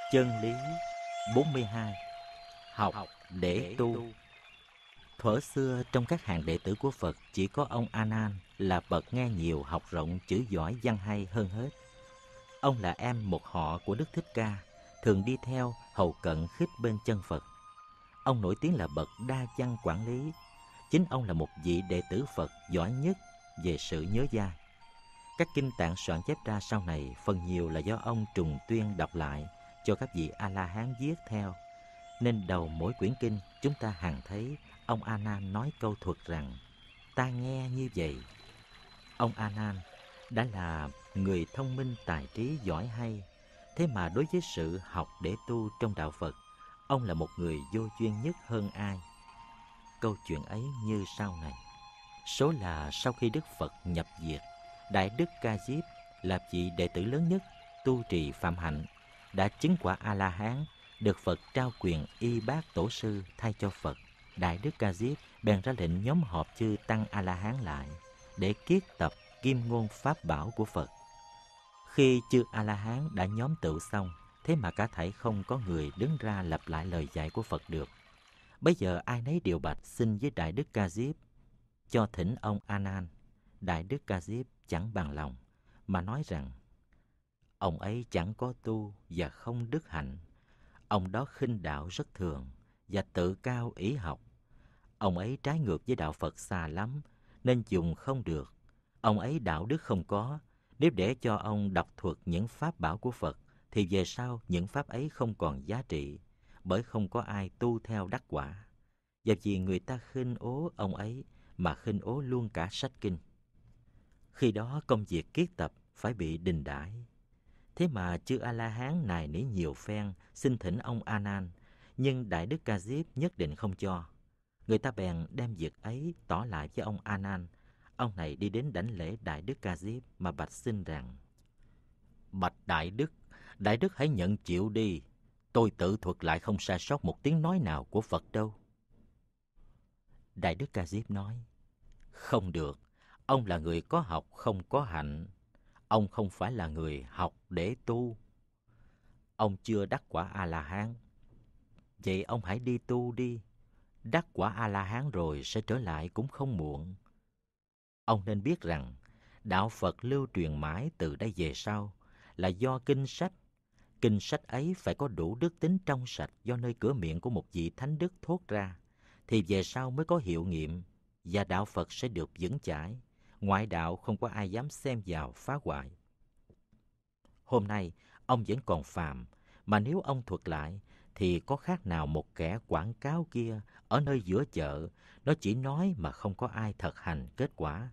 Chân lý 42. Học để tu. Thuở xưa trong các hàng đệ tử của Phật, chỉ có ông A Nan là bậc nghe nhiều, học rộng, chữ giỏi, văn hay hơn hết. Ông là em một họ của Đức Thích Ca, thường đi theo hầu cận khích bên chân Phật. Ông nổi tiếng là bậc đa văn quản lý. Chính ông là một vị đệ tử Phật giỏi nhất về sự nhớ dai. Các kinh tạng soạn chép ra sau này phần nhiều là do ông trùng tuyên đọc lại cho các vị A-la-hán viết theo. Nên đầu mỗi quyển kinh chúng ta hằng thấy ông A Nan nói câu thuật rằng: ta nghe như vậy. Ông A Nan đã là người thông minh, tài trí, giỏi hay. Thế mà đối với sự học để tu trong đạo Phật, ông là một người vô duyên nhất hơn ai. Câu chuyện ấy như sau này. Số là sau khi Đức Phật nhập diệt, Đại Đức Ca Diếp là vị đệ tử lớn nhất tu trì phạm hạnh, đã chứng quả A-la-hán, được Phật trao quyền y bát tổ sư thay cho Phật. Đại Đức Ca Diếp bèn ra lệnh nhóm họp chư tăng A-la-hán lại để kiết tập kim ngôn pháp bảo của Phật. Khi chư A-la-hán đã nhóm tụ xong, thế mà cả thảy không có người đứng ra lặp lại lời dạy của Phật được. Bây giờ ai nấy đều bạch xin với Đại Đức Ca Diếp cho thỉnh ông A Nan. Đại Đức Ca Diếp chẳng bằng lòng, mà nói rằng ông ấy chẳng có tu và không đức hạnh. Ông đó khinh đạo rất thường và tự cao ý học. Ông ấy trái ngược với đạo Phật xa lắm, nên dùng không được. Ông ấy đạo đức không có. Nếu để cho ông đọc thuật những pháp bảo của Phật, thì về sau những pháp ấy không còn giá trị, bởi không có ai tu theo đắc quả. Và vì người ta khinh ố ông ấy, mà khinh ố luôn cả sách kinh. Khi đó công việc kiết tập phải bị đình đãi. Thế mà chư A-la-hán nài nỉ nhiều phen xin thỉnh ông A Nan, nhưng Đại Đức Ca Diếp nhất định không cho. Người ta bèn đem việc ấy tỏ lại với ông A Nan. Ông này đi đến đảnh lễ Đại Đức Ca Diếp mà bạch xin rằng: bạch Đại Đức hãy nhận chịu đi. Tôi tự thuật lại không sai sót một tiếng nói nào của Phật đâu. Đại Đức Ca Diếp nói: không được, ông là người có học không có hạnh. Ông không phải là người học để tu. Ông chưa đắc quả A-la-hán. Vậy ông hãy đi tu đi. Đắc quả A-la-hán rồi sẽ trở lại cũng không muộn. Ông nên biết rằng đạo Phật lưu truyền mãi từ đây về sau là do kinh sách. Kinh sách ấy phải có đủ đức tính trong sạch do nơi cửa miệng của một vị thánh đức thốt ra, thì về sau mới có hiệu nghiệm, và đạo Phật sẽ được vững chãi. Ngoại đạo không có ai dám xem vào phá hoại. Hôm nay ông vẫn còn phàm, mà nếu ông thuật lại thì có khác nào một kẻ quảng cáo kia ở nơi giữa chợ, nó chỉ nói mà không có ai thực hành kết quả.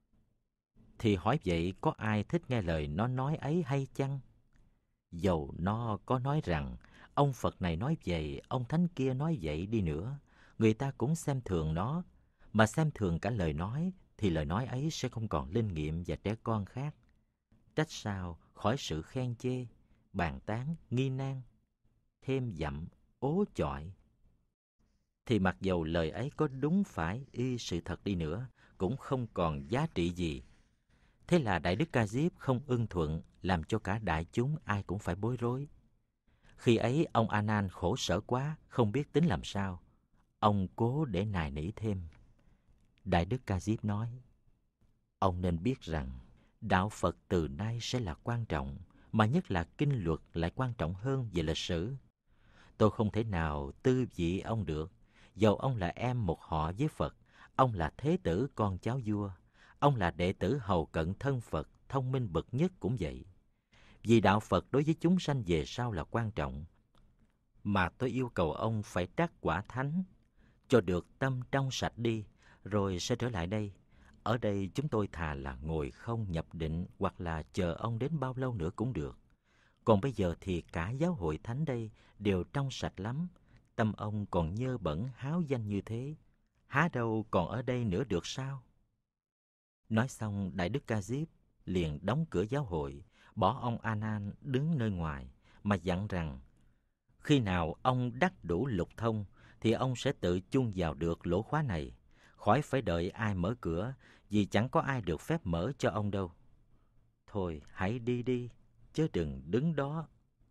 Thì hỏi vậy có ai thích nghe lời nó nói ấy hay chăng? Dầu nó có nói rằng ông Phật này nói vậy, ông Thánh kia nói vậy đi nữa, người ta cũng xem thường nó, mà xem thường cả lời nói, thì lời nói ấy sẽ không còn linh nghiệm và trẻ con khác. Trách sao khỏi sự khen chê, bàn tán, nghi nan, thêm dặm, ố chọi. Thì mặc dầu lời ấy có đúng phải y sự thật đi nữa, cũng không còn giá trị gì. Thế là Đại Đức Ca Diếp không ưng thuận, làm cho cả đại chúng ai cũng phải bối rối. Khi ấy ông A Nan khổ sở quá, không biết tính làm sao. Ông cố để nài nỉ thêm. Đại Đức Ca Diếp nói: ông nên biết rằng đạo Phật từ nay sẽ là quan trọng, mà nhất là kinh luật lại quan trọng hơn về lịch sử. Tôi không thể nào tư vị ông được. Dầu ông là em một họ với Phật, ông là thế tử con cháu vua, ông là đệ tử hầu cận thân Phật, thông minh bậc nhất cũng vậy. Vì đạo Phật đối với chúng sanh về sau là quan trọng, mà tôi yêu cầu ông phải đắc quả thánh, cho được tâm trong sạch đi, rồi sẽ trở lại đây. Ở đây chúng tôi thà là ngồi không nhập định, hoặc là chờ ông đến bao lâu nữa cũng được. Còn bây giờ thì cả giáo hội thánh đây đều trong sạch lắm. Tâm ông còn nhơ bẩn háo danh như thế, há đâu còn ở đây nữa được sao? Nói xong, Đại Đức Ca Diếp liền đóng cửa giáo hội, bỏ ông A Nan đứng nơi ngoài, mà dặn rằng khi nào ông đắc đủ lục thông thì ông sẽ tự chung vào được lỗ khóa này, khỏi phải đợi ai mở cửa, vì chẳng có ai được phép mở cho ông đâu. Thôi hãy đi đi, chớ đừng đứng đó.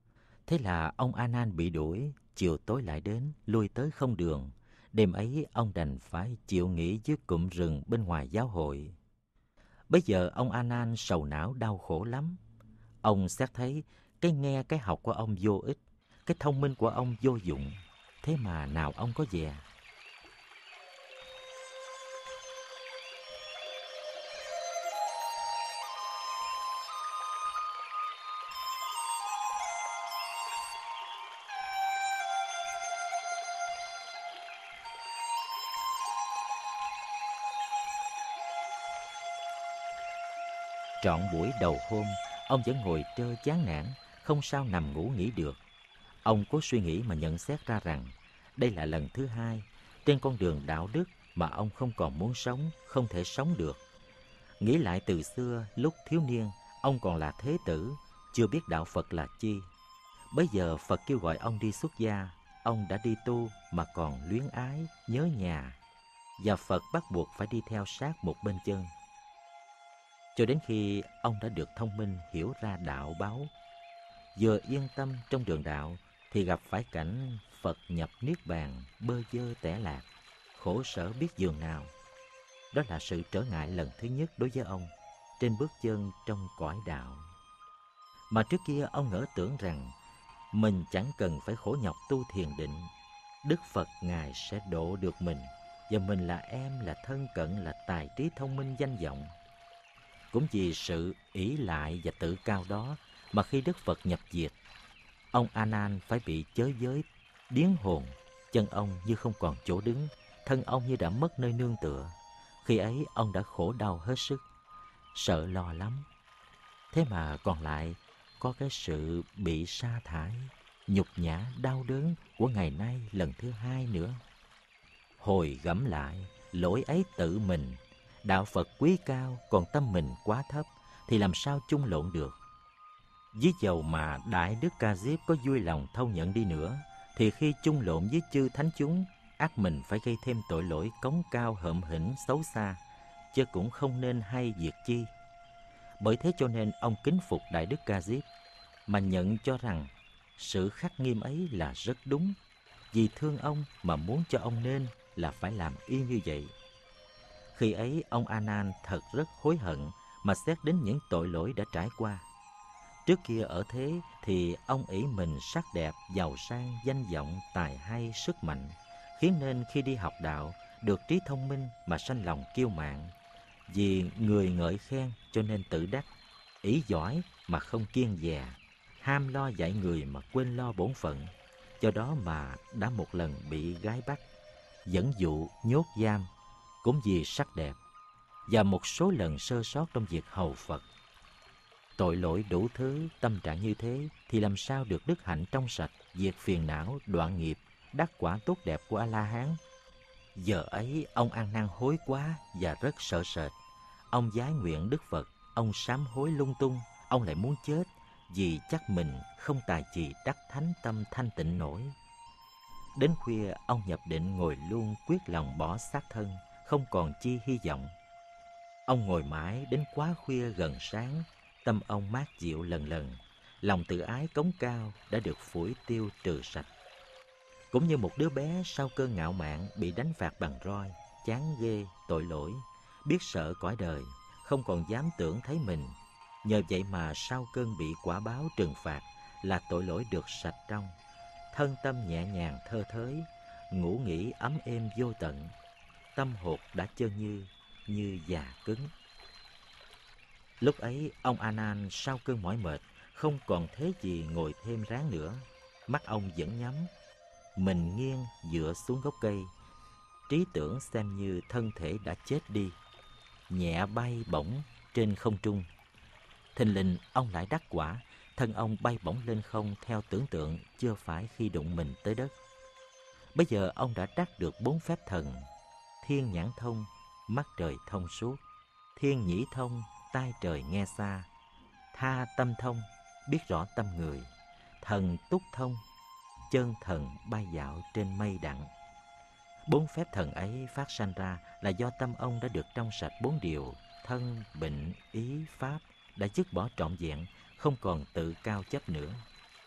Thế là ông A Nan bị đuổi, chiều tối lại đến, lui tới không đường. Đêm ấy ông đành phải chịu nghỉ dưới cụm rừng bên ngoài giáo hội. Bây giờ ông A Nan sầu não đau khổ lắm. Ông xét thấy cái nghe cái học của ông vô ích, cái thông minh của ông vô dụng. Thế mà nào ông có dè. Trọn buổi đầu hôm, ông vẫn ngồi trơ chán nản, không sao nằm ngủ nghỉ được. Ông cố suy nghĩ mà nhận xét ra rằng đây là lần thứ hai trên con đường đạo đức mà ông không còn muốn sống, không thể sống được. Nghĩ lại từ xưa, lúc thiếu niên, ông còn là thế tử, chưa biết đạo Phật là chi. Bây giờ Phật kêu gọi ông đi xuất gia, ông đã đi tu mà còn luyến ái, nhớ nhà. Và Phật bắt buộc phải đi theo sát một bên chân. Cho đến khi ông đã được thông minh hiểu ra đạo báo, vừa yên tâm trong đường đạo thì gặp phải cảnh Phật nhập niết bàn, bơ vơ tẻ lạc, khổ sở biết dường nào. Đó là sự trở ngại lần thứ nhất đối với ông trên bước chân trong cõi đạo. Mà trước kia ông ngỡ tưởng rằng mình chẳng cần phải khổ nhọc tu thiền định, Đức Phật Ngài sẽ độ được mình, và mình là em, là thân cận, là tài trí thông minh danh vọng. Cũng vì sự ỷ lại và tự cao đó mà khi Đức Phật nhập diệt, ông A Nan phải bị chới giới, điếng hồn, chân ông như không còn chỗ đứng, thân ông như đã mất nơi nương tựa. Khi ấy ông đã khổ đau hết sức, sợ lo lắm. Thế mà còn lại có cái sự bị sa thải, nhục nhã đau đớn của ngày nay lần thứ hai nữa. Hồi gẫm lại, lỗi ấy tự mình, đạo Phật quý cao còn tâm mình quá thấp thì làm sao chung lộn được. Ví dầu mà Đại Đức Ca Diếp có vui lòng thâu nhận đi nữa, thì khi chung lộn với chư thánh chúng, ắt mình phải gây thêm tội lỗi cống cao hợm hĩnh xấu xa, chứ cũng không nên hay việc chi. Bởi thế cho nên ông kính phục Đại Đức Ca Diếp, mà nhận cho rằng sự khắc nghiêm ấy là rất đúng, vì thương ông mà muốn cho ông nên là phải làm y như vậy. Khi ấy ông A Nan thật rất hối hận mà xét đến những tội lỗi đã trải qua. Trước kia ở thế thì ông ỷ mình sắc đẹp, giàu sang, danh vọng, tài hay, sức mạnh, khiến nên khi đi học đạo được trí thông minh mà sanh lòng kiêu mạn. Vì người ngợi khen cho nên tự đắc, ỷ giỏi mà không kiêng dè, ham lo dạy người mà quên lo bổn phận. Do đó mà đã một lần bị gái bắt, dẫn dụ, nhốt giam, cũng vì sắc đẹp, và một số lần sơ sót trong việc hầu Phật. Tội lỗi đủ thứ, tâm trạng như thế thì làm sao được đức hạnh trong sạch, diệt phiền não, đoạn nghiệp, đắc quả tốt đẹp của A-la-hán. Giờ ấy ông ăn năn hối quá và rất sợ sệt. Ông vái nguyện Đức Phật, ông sám hối lung tung, ông lại muốn chết vì chắc mình không tài trì đắc thánh tâm thanh tịnh nổi. Đến khuya ông nhập định ngồi luôn, quyết lòng bỏ xác thân, không còn chi hy vọng. Ông ngồi mãi đến quá khuya gần sáng, tâm ông mát dịu lần lần, lòng tự ái cống cao đã được phủi tiêu trừ sạch. Cũng như một đứa bé sau cơn ngạo mạn bị đánh phạt bằng roi, chán ghê, tội lỗi, biết sợ cõi đời, không còn dám tưởng thấy mình. Nhờ vậy mà sau cơn bị quả báo trừng phạt là tội lỗi được sạch trong, thân tâm nhẹ nhàng thơ thới, ngủ nghỉ ấm êm vô tận, tâm hồn đã chân như già cứng. Lúc ấy ông A Nan sau cơn mỏi mệt không còn thế gì ngồi thêm ráng nữa, mắt ông vẫn nhắm, mình nghiêng dựa xuống gốc cây, trí tưởng xem như thân thể đã chết đi, nhẹ bay bổng trên không trung. Thình lình ông lại đắc quả, thân ông bay bổng lên không theo tưởng tượng, chưa phải khi đụng mình tới đất. Bây giờ ông đã đắc được 4 phép thần: thiên nhãn thông, mắt trời thông suốt; thiên nhĩ thông, tai trời nghe xa; tha tâm thông, biết rõ tâm người; thần túc thông, chân thần bay dạo trên mây đặng. 4 phép thần ấy phát sanh ra là do tâm ông đã được trong sạch 4 điều: thân, bệnh, ý, pháp đã dứt bỏ trọn vẹn, không còn tự cao chấp nữa.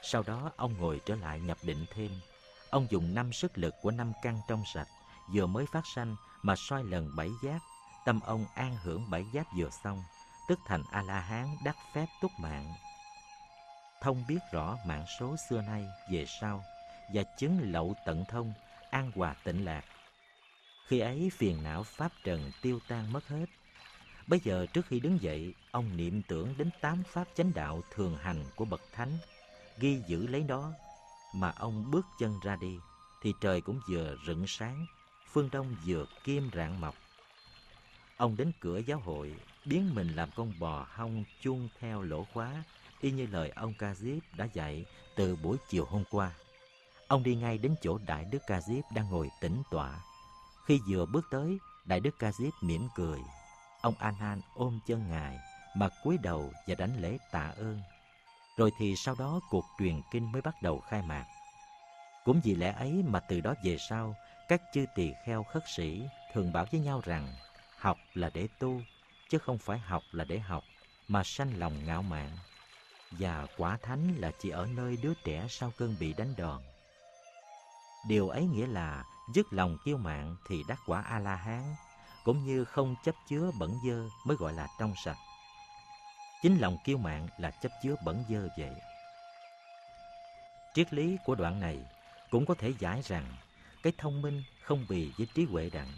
Sau đó ông ngồi trở lại nhập định thêm. Ông dùng 5 sức lực của 5 căn trong sạch vừa mới phát sanh mà soi lần 7 giác. Tâm ông an hưởng 7 giác vừa xong, tức thành A-la-hán đắc phép túc mạng, thông biết rõ mạng số xưa nay về sau, và chứng lậu tận thông, an hòa tịnh lạc. Khi ấy phiền não pháp trần tiêu tan mất hết. Bây giờ trước khi đứng dậy, ông niệm tưởng đến 8 pháp chánh đạo thường hành của bậc thánh, ghi giữ lấy đó, mà ông bước chân ra đi thì trời cũng vừa rựng sáng, phương đông vừa kim rạng mọc. Ông đến cửa giáo hội, biến mình làm con bò hong chuông theo lỗ khóa, y như lời ông Ca-diếp đã dạy từ buổi chiều hôm qua. Ông đi ngay đến chỗ Đại Đức Ca-diếp đang ngồi tĩnh tọa. Khi vừa bước tới, Đại Đức Ca-diếp mỉm cười. Ông A-nan ôm chân Ngài mà cúi đầu và đảnh lễ tạ ơn. Rồi thì sau đó cuộc truyền kinh mới bắt đầu khai mạc. Cũng vì lẽ ấy mà từ đó về sau, các chư tỳ kheo khất sĩ thường bảo với nhau rằng học là để tu, chứ không phải học là để học, mà sanh lòng ngạo mạn. Và quả thánh là chỉ ở nơi đứa trẻ sau cơn bị đánh đòn. Điều ấy nghĩa là dứt lòng kiêu mạn thì đắc quả A-la-hán, cũng như không chấp chứa bẩn dơ mới gọi là trong sạch. Chính lòng kiêu mạn là chấp chứa bẩn dơ vậy. Triết lý của đoạn này cũng có thể giải rằng cái thông minh không bì với trí huệ đặng.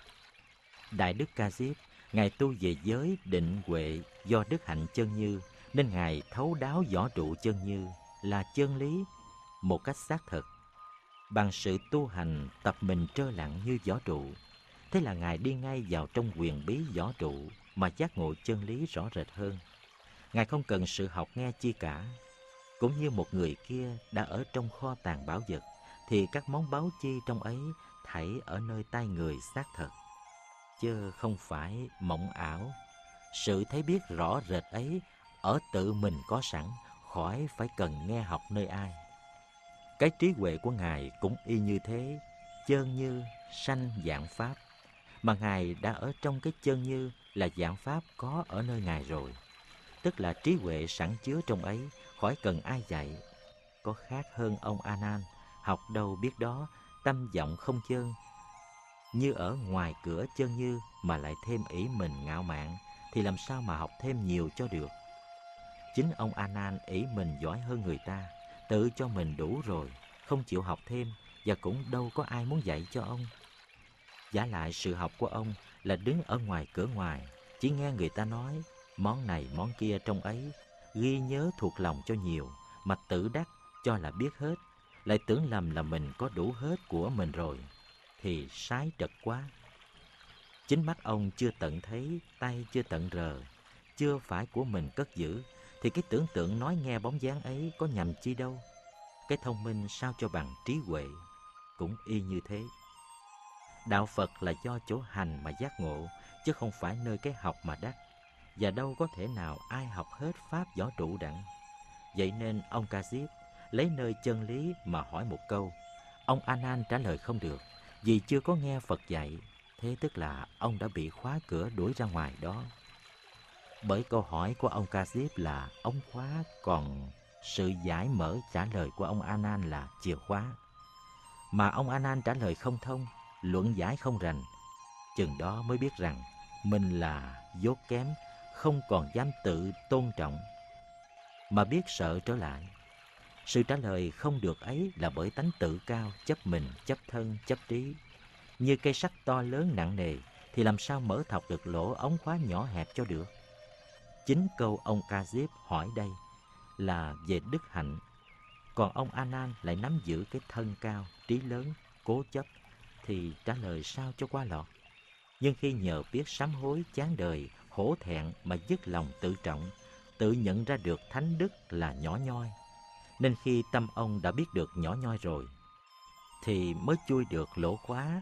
Đại Đức Ca-diếp, Ngài tu về giới định huệ do đức hạnh chân như, nên Ngài thấu đáo võ trụ chân như là chân lý một cách xác thực. Bằng sự tu hành tập mình trơ lặng như võ trụ, thế là Ngài đi ngay vào trong quyền bí võ trụ mà giác ngộ chân lý rõ rệt hơn. Ngài không cần sự học nghe chi cả. Cũng như một người kia đã ở trong kho tàng bảo vật, thì các món báu chi trong ấy thảy ở nơi tay người xác thật, chứ không phải mộng ảo. Sự thấy biết rõ rệt ấy ở tự mình có sẵn, khỏi phải cần nghe học nơi ai. Cái trí huệ của Ngài cũng y như thế, chơn như sanh vạn pháp, mà Ngài đã ở trong cái chơn như là vạn pháp có ở nơi Ngài rồi, tức là trí huệ sẵn chứa trong ấy, khỏi cần ai dạy. Có khác hơn ông A Nan, học đâu biết đó, tâm vọng không chơn, như ở ngoài cửa chơn như mà lại thêm ỷ mình ngạo mạn, thì làm sao mà học thêm nhiều cho được. Chính ông A Nan ỷ mình giỏi hơn người ta, tự cho mình đủ rồi, không chịu học thêm, và cũng đâu có ai muốn dạy cho ông. Vả lại sự học của ông là đứng ở ngoài cửa ngoài, chỉ nghe người ta nói món này món kia trong ấy, ghi nhớ thuộc lòng cho nhiều, mà tự đắc cho là biết hết, lại tưởng lầm là mình có đủ hết của mình rồi, thì sái trật quá. Chính mắt ông chưa tận thấy, tay chưa tận rờ, chưa phải của mình cất giữ, thì cái tưởng tượng nói nghe bóng dáng ấy có nhầm chi đâu. Cái thông minh sao cho bằng trí huệ, cũng y như thế. Đạo Phật là do chỗ hành mà giác ngộ, chứ không phải nơi cái học mà đắc. Và đâu có thể nào ai học hết pháp võ trụ đặng. Vậy nên ông Ca-diếp lấy nơi chân lý mà hỏi một câu. Ông A Nan trả lời không được, vì chưa có nghe Phật dạy. Thế tức là ông đã bị khóa cửa đuổi ra ngoài đó. Bởi câu hỏi của ông Ca-diếp là ống khóa, còn sự giải mở trả lời của ông A Nan là chìa khóa. Mà ông A Nan trả lời không thông, luận giải không rành, chừng đó mới biết rằng mình là dốt kém, không còn dám tự tôn trọng, mà biết sợ trở lại. Sự trả lời không được ấy là bởi tánh tự cao, chấp mình, chấp thân, chấp trí. Như cây sắt to lớn nặng nề, thì làm sao mở thọc được lỗ ống khóa nhỏ hẹp cho được. Chính câu ông Ca-diếp hỏi đây là về đức hạnh, còn ông A Nan lại nắm giữ cái thân cao, trí lớn, cố chấp, thì trả lời sao cho qua lọt. Nhưng khi nhờ biết sám hối chán đời, hổ thẹn mà dứt lòng tự trọng, tự nhận ra được thánh đức là nhỏ nhoi, nên khi tâm ông đã biết được nhỏ nhoi rồi, thì mới chui được lỗ khóa,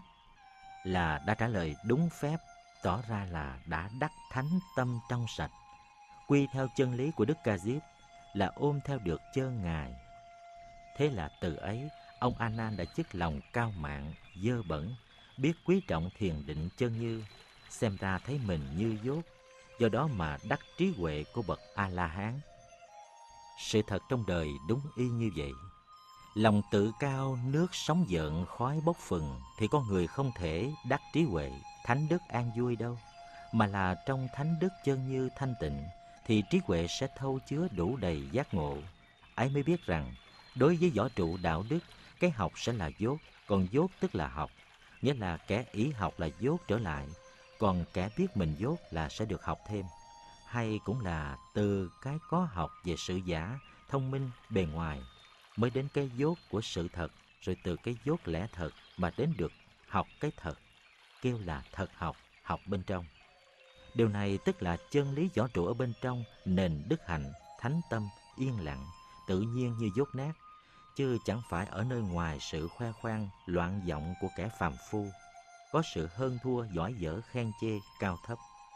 là đã trả lời đúng phép, tỏ ra là đã đắc thánh tâm trong sạch, quy theo chân lý của Đức Ca-diếp, là ôm theo được chơn Ngài. Thế là từ ấy, ông A Nan đã dứt lòng cao mạn, dơ bẩn, biết quý trọng thiền định chân như, xem ra thấy mình như dốt, do đó mà đắc trí huệ của bậc A La Hán. Sự thật trong đời đúng y như vậy. Lòng tự cao, nước sóng dợn, khói bốc phừng thì con người không thể đắc trí huệ, thánh đức an vui đâu. Mà là trong thánh đức chân như thanh tịnh thì trí huệ sẽ thâu chứa đủ đầy giác ngộ. Ấy mới biết rằng đối với võ trụ đạo đức, cái học sẽ là dốt, còn dốt tức là học. Nghĩa là kẻ ý học là dốt trở lại, còn kẻ biết mình dốt là sẽ được học thêm. Hay cũng là từ cái có học về sự giả, thông minh, bề ngoài mới đến cái dốt của sự thật, rồi từ cái dốt lẽ thật mà đến được học cái thật, kêu là thật học, học bên trong. Điều này tức là chân lý võ trụ ở bên trong nền đức hạnh, thánh tâm, yên lặng, tự nhiên như dốt nát, chứ chẳng phải ở nơi ngoài sự khoe khoang, loạn vọng của kẻ phàm phu, có sự hơn thua, giỏi dở, khen chê, cao thấp.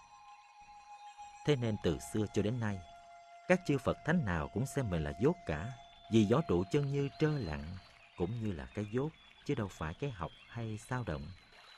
Thế nên từ xưa cho đến nay, các chư Phật thánh nào cũng xem mình là dốt cả, vì võ trụ chân như trơ lặng, cũng như là cái dốt, chứ đâu phải cái học hay sao động.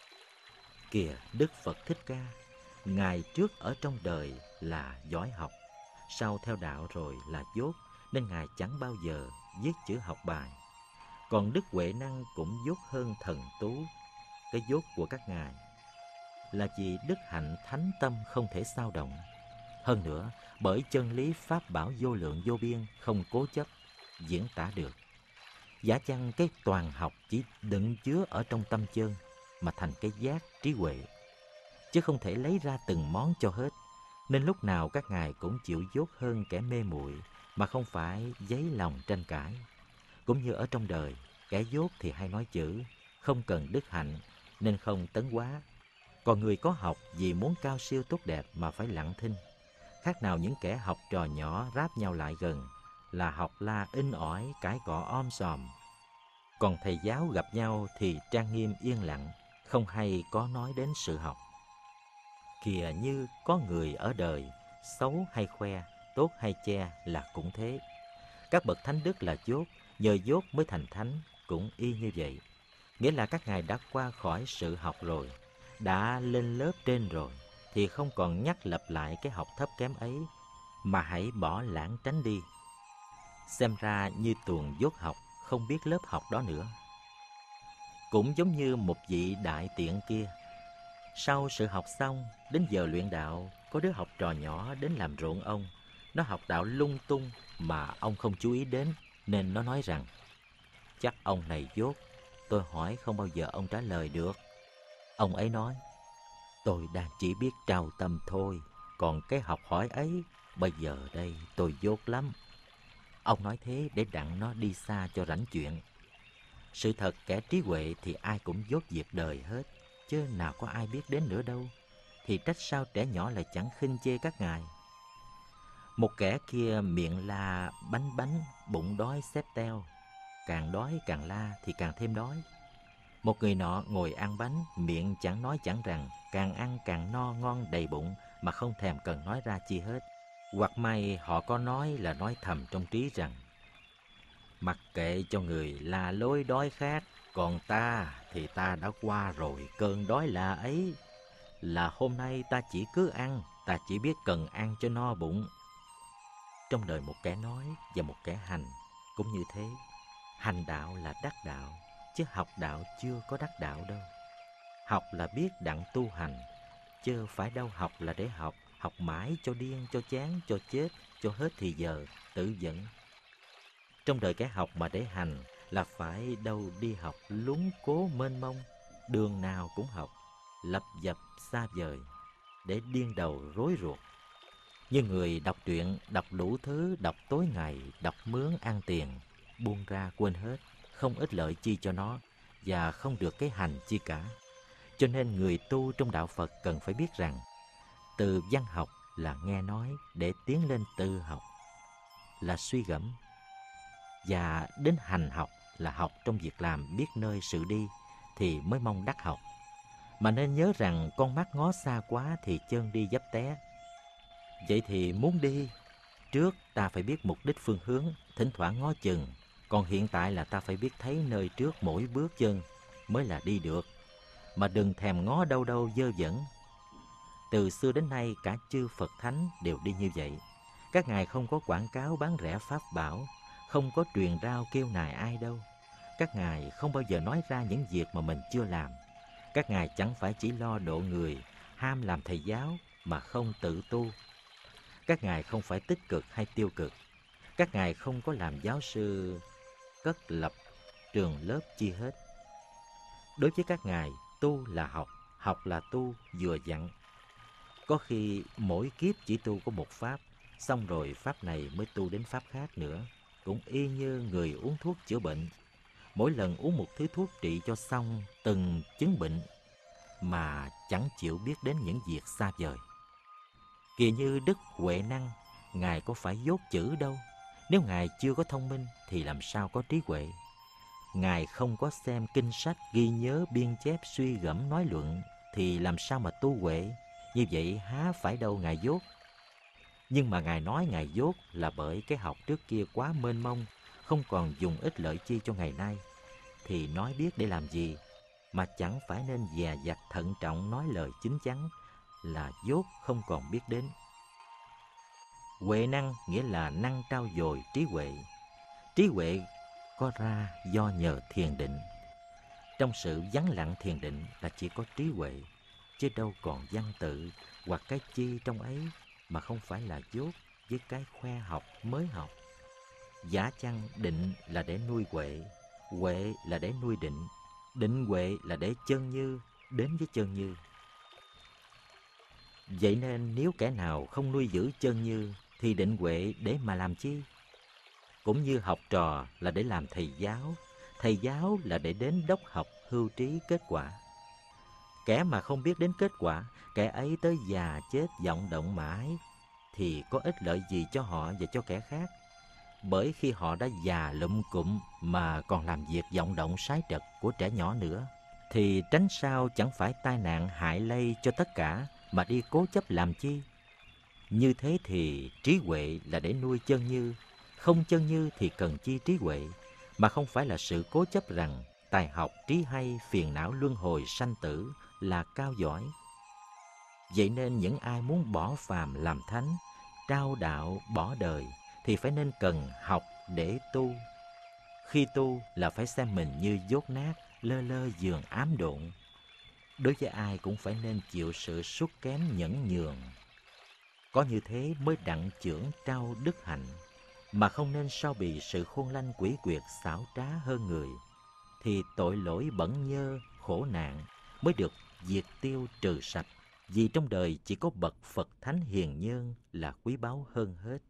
Kìa Đức Phật Thích Ca, Ngài trước ở trong đời là giỏi học, sau theo đạo rồi là dốt, nên Ngài chẳng bao giờ viết chữ học bài. Còn Đức Huệ Năng cũng dốt hơn thần Tú. Cái dốt của các ngài là vì đức hạnh thánh tâm không thể xao động. Hơn nữa, bởi chân lý pháp bảo vô lượng vô biên không cố chấp, diễn tả được. Giả chăng cái toàn học chỉ đựng chứa ở trong tâm chân mà thành cái giác trí huệ, chứ không thể lấy ra từng món cho hết. Nên lúc nào các ngài cũng chịu dốt hơn kẻ mê muội, mà không phải dấy lòng tranh cãi. Cũng như ở trong đời, kẻ dốt thì hay nói chữ, không cần đức hạnh nên không tấn hóa. Còn người có học vì muốn cao siêu tốt đẹp mà phải lặng thinh. Khác nào những kẻ học trò nhỏ ráp nhau lại gần là học la in ỏi, cãi cọ om sòm. Còn thầy giáo gặp nhau thì trang nghiêm yên lặng, không hay có nói đến sự học. Kìa như có người ở đời, xấu hay khoe, tốt hay che là cũng thế. Các bậc thánh đức là dốt, nhờ dốt mới thành thánh, cũng y như vậy. Nghĩa là các ngài đã qua khỏi sự học rồi, đã lên lớp trên rồi, thì không còn nhắc lặp lại cái học thấp kém ấy, mà hãy bỏ lãng tránh đi. Xem ra như tuồng dốt học, không biết lớp học đó nữa. Cũng giống như một vị đại tiện kia, sau sự học xong, đến giờ luyện đạo, có đứa học trò nhỏ đến làm rộn ông. Nó học đạo lung tung mà ông không chú ý đến, nên nó nói rằng: chắc ông này dốt, tôi hỏi không bao giờ ông trả lời được. Ông ấy nói: tôi đang chỉ biết trao tâm thôi, còn cái học hỏi ấy, bây giờ đây tôi dốt lắm. Ông nói thế để đặng nó đi xa cho rảnh chuyện. Sự thật kẻ trí huệ thì ai cũng dốt việc đời hết, chứ nào có ai biết đến nữa đâu. Thì trách sao trẻ nhỏ lại chẳng khinh chê các ngài. Một kẻ kia miệng la bánh bánh, bụng đói xếp teo, càng đói càng la thì càng thêm đói. Một người nọ ngồi ăn bánh, miệng chẳng nói chẳng rằng, càng ăn càng no ngon đầy bụng mà không thèm cần nói ra chi hết. Hoặc may họ có nói là nói thầm trong trí rằng: mặc kệ cho người la lối đói khát, còn ta thì ta đã qua rồi cơn đói la ấy. Là hôm nay ta chỉ cứ ăn, ta chỉ biết cần ăn cho no bụng. Trong đời một kẻ nói và một kẻ hành cũng như thế. Hành đạo là đắc đạo, chứ học đạo chưa có đắc đạo đâu. Học là biết đặng tu hành, chứ phải đâu học là để học, học mãi cho điên, cho chán, cho chết, cho hết thì giờ, tự dẫn. Trong đời kẻ học mà để hành là phải đâu đi học lúng cố mênh mông, đường nào cũng học, lập dập xa vời, để điên đầu rối ruột. Như người đọc truyện, đọc đủ thứ, đọc tối ngày, đọc mướn ăn tiền, buông ra quên hết, không ích lợi chi cho nó, và không được cái hành chi cả. Cho nên người tu trong đạo Phật cần phải biết rằng, từ văn học là nghe nói để tiến lên tư học, là suy gẫm, và đến hành học là học trong việc làm, biết nơi sự đi, thì mới mong đắc học. Mà nên nhớ rằng con mắt ngó xa quá thì chân đi dấp té. Vậy thì muốn đi, trước ta phải biết mục đích phương hướng, thỉnh thoảng ngó chừng. Còn hiện tại là ta phải biết thấy nơi trước mỗi bước chân mới là đi được. Mà đừng thèm ngó đâu đâu dơ dẫn. Từ xưa đến nay cả chư Phật Thánh đều đi như vậy. Các ngài không có quảng cáo bán rẻ pháp bảo, không có truyền rao kêu nài ai đâu. Các ngài không bao giờ nói ra những việc mà mình chưa làm. Các ngài chẳng phải chỉ lo độ người, ham làm thầy giáo mà không tự tu. Các ngài không phải tích cực hay tiêu cực. Các ngài không có làm giáo sư cất lập trường lớp chi hết. Đối với các ngài, tu là học, học là tu, vừa dặn. Có khi mỗi kiếp chỉ tu có một pháp, xong rồi pháp này mới tu đến pháp khác nữa. Cũng y như người uống thuốc chữa bệnh. Mỗi lần uống một thứ thuốc trị cho xong từng chứng bệnh mà chẳng chịu biết đến những việc xa vời. Kìa như Đức Huệ Năng, ngài có phải dốt chữ đâu. Nếu ngài chưa có thông minh thì làm sao có trí huệ. Ngài không có xem kinh sách, ghi nhớ, biên chép, suy gẫm, nói luận thì làm sao mà tu huệ. Như vậy há phải đâu ngài dốt. Nhưng mà ngài nói ngài dốt là bởi cái học trước kia quá mênh mông, không còn dùng ích lợi chi cho ngày nay. Thì nói biết để làm gì, mà chẳng phải nên dè dặt thận trọng nói lời chín chắn, là dốt không còn biết đến. Huệ năng nghĩa là năng trau dồi trí huệ. Trí huệ có ra do nhờ thiền định. Trong sự vắng lặng thiền định là chỉ có trí huệ, chứ đâu còn văn tự hoặc cái chi trong ấy mà không phải là dốt với cái khoe học mới học. Giả chăng định là để nuôi huệ, huệ là để nuôi định, định huệ là để chân như đến với chân như. Vậy nên nếu kẻ nào không nuôi giữ chân như thì định huệ để mà làm chi? Cũng như học trò là để làm thầy giáo là để đến đốc học hưu trí kết quả. Kẻ mà không biết đến kết quả, kẻ ấy tới già chết vọng động mãi, thì có ích lợi gì cho họ và cho kẻ khác? Bởi khi họ đã già lụm cụm mà còn làm việc vọng động sái trật của trẻ nhỏ nữa, thì tránh sao chẳng phải tai nạn hại lây cho tất cả mà đi cố chấp làm chi? Như thế thì trí huệ là để nuôi chân như, không chân như thì cần chi trí huệ, mà không phải là sự cố chấp rằng tài học trí hay phiền não luân hồi sanh tử là cao giỏi. Vậy nên những ai muốn bỏ phàm làm thánh, trao đạo bỏ đời thì phải nên cần học để tu. Khi tu là phải xem mình như dốt nát, lơ lơ giường ám độn. Đối với ai cũng phải nên chịu sự sút kém nhẫn nhường. Có như thế mới đặng chưởng trao đức hạnh, mà không nên sao bì sự khôn lanh quỷ quyệt xảo trá hơn người, thì tội lỗi bẩn nhơ, khổ nạn mới được diệt tiêu trừ sạch. Vì trong đời chỉ có bậc Phật Thánh Hiền Nhân là quý báu hơn hết.